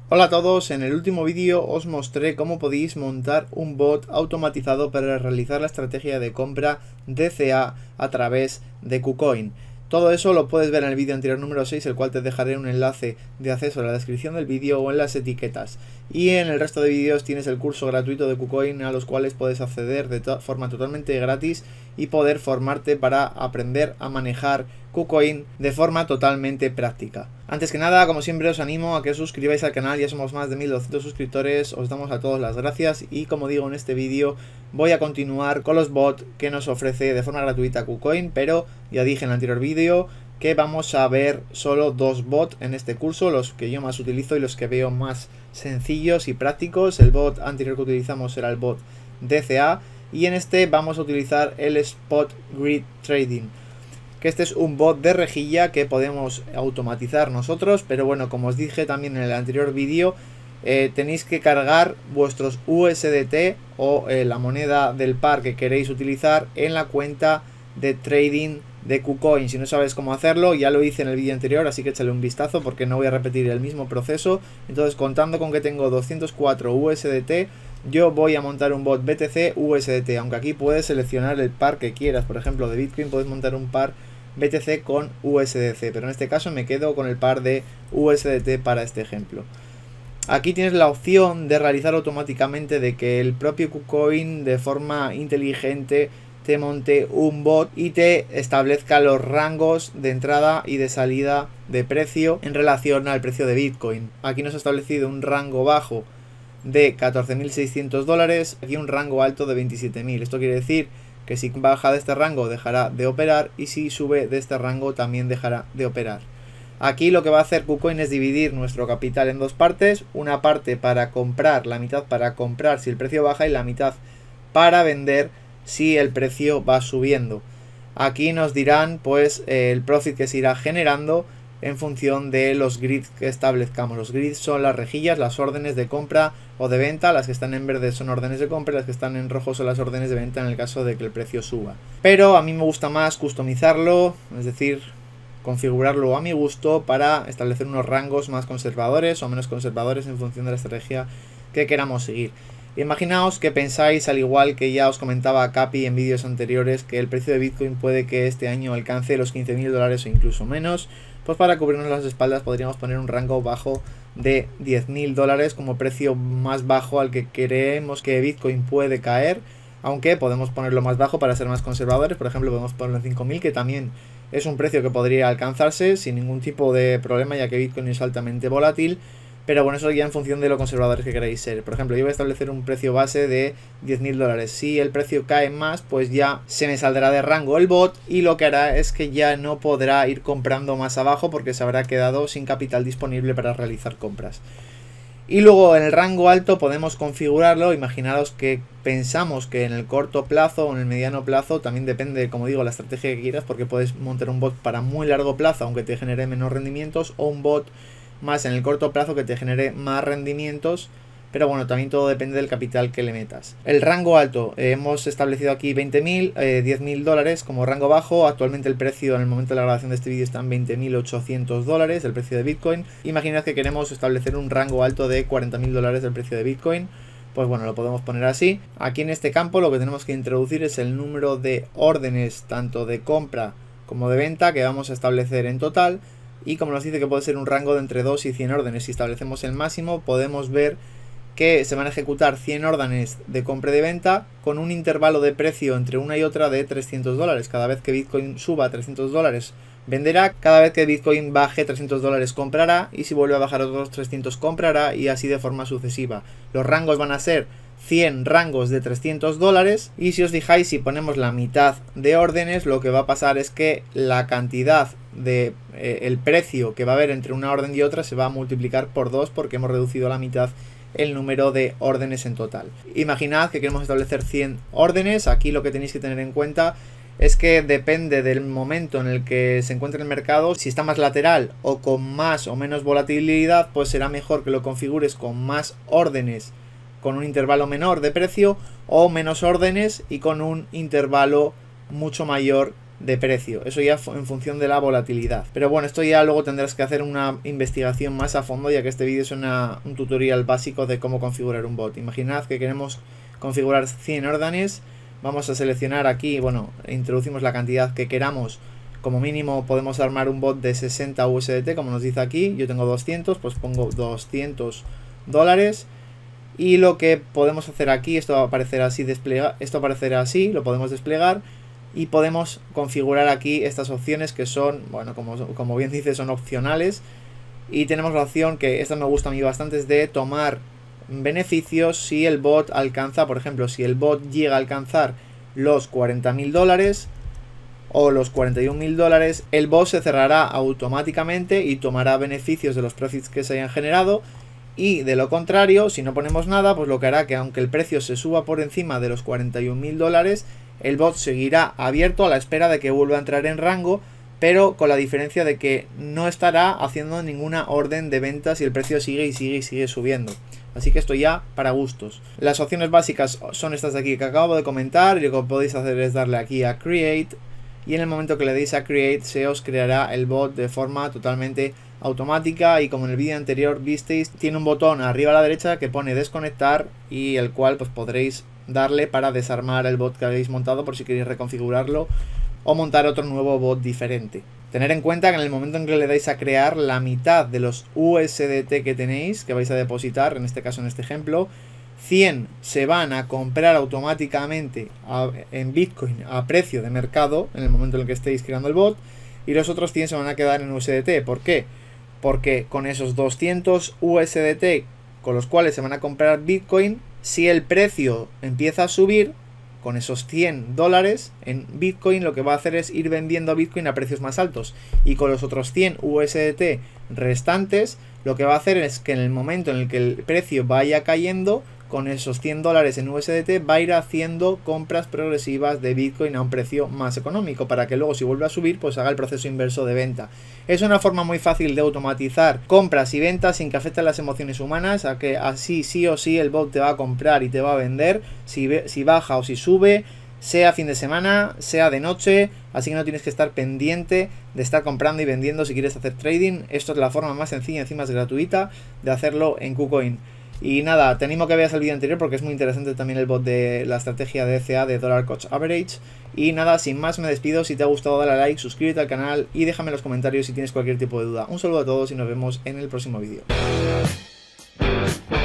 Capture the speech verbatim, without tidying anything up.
Hola a todos, en el último vídeo os mostré cómo podéis montar un bot automatizado para realizar la estrategia de compra D C A a través de KuCoin. Todo eso lo puedes ver en el vídeo anterior número seis, el cual te dejaré un enlace de acceso en la descripción del vídeo o en las etiquetas. Y en el resto de vídeos tienes el curso gratuito de KuCoin a los cuales puedes acceder de to- forma totalmente gratis y poder formarte para aprender a manejar KuCoin de forma totalmente práctica. Antes que nada, como siempre, os animo a que os suscribáis al canal, ya somos más de mil doscientos suscriptores, os damos a todos las gracias y como digo en este vídeo voy a continuar con los bots que nos ofrece de forma gratuita KuCoin, pero ya dije en el anterior vídeo que vamos a ver solo dos bots en este curso, los que yo más utilizo y los que veo más sencillos y prácticos. El bot anterior que utilizamos era el bot D C A y en este vamos a utilizar el Spot Grid Trading, que este es un bot de rejilla que podemos automatizar nosotros, pero bueno, como os dije también en el anterior vídeo, eh, tenéis que cargar vuestros U S D T o eh, la moneda del par que queréis utilizar en la cuenta de trading de KuCoin. Si no sabes cómo hacerlo, ya lo hice en el vídeo anterior, así que échale un vistazo porque no voy a repetir el mismo proceso. Entonces, contando con que tengo doscientos cuatro U S D T, yo voy a montar un bot B T C U S D T, aunque aquí puedes seleccionar el par que quieras. Por ejemplo, de Bitcoin puedes montar un par B T C con U S D C, pero en este caso me quedo con el par de U S D T para este ejemplo. Aquí tienes la opción de realizar automáticamente de que el propio KuCoin de forma inteligente te monte un bot y te establezca los rangos de entrada y de salida de precio en relación al precio de Bitcoin. Aquí nos ha establecido un rango bajo de catorce mil seiscientos dólares y un rango alto de veintisiete mil. Esto quiere decir que si baja de este rango dejará de operar y si sube de este rango también dejará de operar. Aquí lo que va a hacer KuCoin es dividir nuestro capital en dos partes, una parte para comprar, la mitad para comprar si el precio baja y la mitad para vender si el precio va subiendo. Aquí nos dirán pues el profit que se irá generando en función de los grids que establezcamos. Los grids son las rejillas, las órdenes de compra o de venta. Las que están en verde son órdenes de compra, las que están en rojo son las órdenes de venta en el caso de que el precio suba. Pero a mí me gusta más customizarlo, es decir, configurarlo a mi gusto para establecer unos rangos más conservadores o menos conservadores en función de la estrategia que queramos seguir. Imaginaos que pensáis, al igual que ya os comentaba Capi en vídeos anteriores, que el precio de Bitcoin puede que este año alcance los quince mil dólares o incluso menos. Pues para cubrirnos las espaldas podríamos poner un rango bajo de diez mil dólares como precio más bajo al que creemos que Bitcoin puede caer, aunque podemos ponerlo más bajo para ser más conservadores. Por ejemplo, podemos ponerlo en cinco mil, que también es un precio que podría alcanzarse sin ningún tipo de problema, ya que Bitcoin es altamente volátil. Pero bueno, eso ya en función de lo conservadores que queráis ser. Por ejemplo, yo voy a establecer un precio base de diez mil dólares. Si el precio cae más, pues ya se me saldrá de rango el bot y lo que hará es que ya no podrá ir comprando más abajo porque se habrá quedado sin capital disponible para realizar compras. Y luego en el rango alto podemos configurarlo. Imaginaros que pensamos que en el corto plazo o en el mediano plazo, también depende, como digo, la estrategia que quieras, porque puedes montar un bot para muy largo plazo aunque te genere menos rendimientos, o un bot más en el corto plazo que te genere más rendimientos, pero bueno, también todo depende del capital que le metas. El rango alto, eh, hemos establecido aquí veinte mil, eh, diez mil dólares como rango bajo. Actualmente el precio en el momento de la grabación de este vídeo está en veinte mil ochocientos dólares, el precio de Bitcoin. Imaginad que queremos establecer un rango alto de cuarenta mil dólares del precio de Bitcoin. Pues bueno, lo podemos poner así. Aquí en este campo lo que tenemos que introducir es el número de órdenes, tanto de compra como de venta, que vamos a establecer en total. Y como nos dice que puede ser un rango de entre dos y cien órdenes, si establecemos el máximo podemos ver que se van a ejecutar cien órdenes de compra y de venta con un intervalo de precio entre una y otra de trescientos dólares. Cada vez que Bitcoin suba trescientos dólares venderá, cada vez que Bitcoin baje trescientos dólares comprará, y si vuelve a bajar otros trescientos comprará, y así de forma sucesiva. Los rangos van a ser cien rangos de trescientos dólares, y si os fijáis, si ponemos la mitad de órdenes, lo que va a pasar es que la cantidad de eh, el precio que va a haber entre una orden y otra se va a multiplicar por dos porque hemos reducido a la mitad el número de órdenes en total. Imaginad que queremos establecer cien órdenes. Aquí lo que tenéis que tener en cuenta es que depende del momento en el que se encuentre el mercado. Si está más lateral o con más o menos volatilidad, pues será mejor que lo configures con más órdenes con un intervalo menor de precio, o menos órdenes y con un intervalo mucho mayor de precio. Eso ya en función de la volatilidad. Pero bueno, esto ya luego tendrás que hacer una investigación más a fondo, ya que este vídeo es una, un tutorial básico de cómo configurar un bot. Imaginad que queremos configurar cien órdenes. Vamos a seleccionar aquí, bueno, introducimos la cantidad que queramos. Como mínimo podemos armar un bot de sesenta U S D T, como nos dice aquí. Yo tengo doscientos, pues pongo doscientos dólares. Y lo que podemos hacer aquí, esto va a aparecer así, desplega, esto aparecerá así, lo podemos desplegar. Y podemos configurar aquí estas opciones que son, bueno, como, como bien dice, son opcionales. Y tenemos la opción que esta me gusta a mí bastante, es de tomar beneficios si el bot alcanza, por ejemplo, si el bot llega a alcanzar los cuarenta mil dólares o los cuarenta y un mil dólares, el bot se cerrará automáticamente y tomará beneficios de los profits que se hayan generado. Y de lo contrario, si no ponemos nada, pues lo que hará que aunque el precio se suba por encima de los cuarenta y un mil dólares, el bot seguirá abierto a la espera de que vuelva a entrar en rango, pero con la diferencia de que no estará haciendo ninguna orden de venta si el precio sigue y sigue y sigue subiendo. Así que esto ya para gustos. Las opciones básicas son estas de aquí que acabo de comentar, y lo que podéis hacer es darle aquí a Create, y en el momento que le deis a Create se os creará el bot de forma totalmente automática, y como en el vídeo anterior visteis, tiene un botón arriba a la derecha que pone desconectar, y el cual pues podréis darle para desarmar el bot que habéis montado por si queréis reconfigurarlo o montar otro nuevo bot diferente. Tener en cuenta que en el momento en que le dais a crear, la mitad de los U S D T que tenéis, que vais a depositar, en este caso en este ejemplo, cien se van a comprar automáticamente a, en Bitcoin a precio de mercado en el momento en el que estéis creando el bot, y los otros cien se van a quedar en U S D T. ¿Por qué? Porque con esos doscientos U S D T con los cuales se van a comprar Bitcoin, si el precio empieza a subir, con esos cien dólares en Bitcoin lo que va a hacer es ir vendiendo Bitcoin a precios más altos, y con los otros cien U S D T restantes lo que va a hacer es que en el momento en el que el precio vaya cayendo, con esos cien dólares en U S D T va a ir haciendo compras progresivas de Bitcoin a un precio más económico, para que luego si vuelve a subir pues haga el proceso inverso de venta. Es una forma muy fácil de automatizar compras y ventas sin que afecten las emociones humanas, a que así sí o sí el bot te va a comprar y te va a vender si, si baja o si sube, sea fin de semana, sea de noche, así que no tienes que estar pendiente de estar comprando y vendiendo si quieres hacer trading. Esto es la forma más sencilla y encima es gratuita de hacerlo en KuCoin. Y nada, te animo a que veas el vídeo anterior porque es muy interesante también el bot de la estrategia de D C A de Dollar Cost Average. Y nada, sin más me despido. Si te ha gustado dale a like, suscríbete al canal y déjame en los comentarios si tienes cualquier tipo de duda. Un saludo a todos y nos vemos en el próximo vídeo.